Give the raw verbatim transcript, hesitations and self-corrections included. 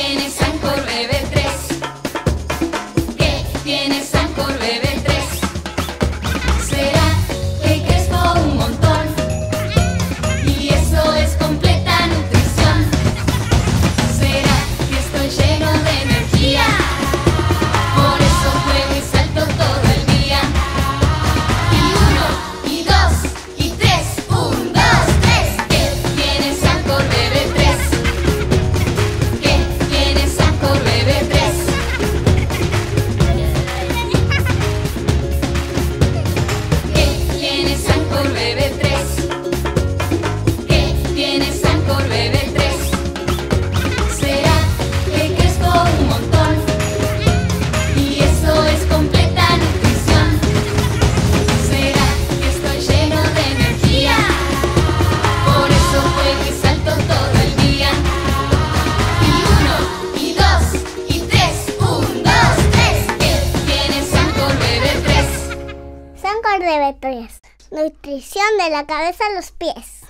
tiene Sancor Bebé tres? ¿Qué tiene Sancor Bebé tres? ¿Será que crezco un montón? Y eso es completa nutrición. ¿Será que estoy lleno de energía? Por eso juego y salto todo el día. Y uno, y dos, y tres. Un, dos, tres. ¿Qué tiene Sancor Bebé tres? ¿Qué tiene Sancor Bebé tres? ¿Qué tiene Sancor Bebé tres? ¿Qué tiene Sancor Bebé tres? ¿Será que crezco un montón? Y eso es completa nutrición. ¿Será que estoy lleno de energía? Por eso juego y salto todo el día. Y uno, y dos, y tres. Un, dos, tres. ¿Qué tiene Sancor Bebé tres? Sancor Bebé tres. Nutrición de la cabeza a los pies.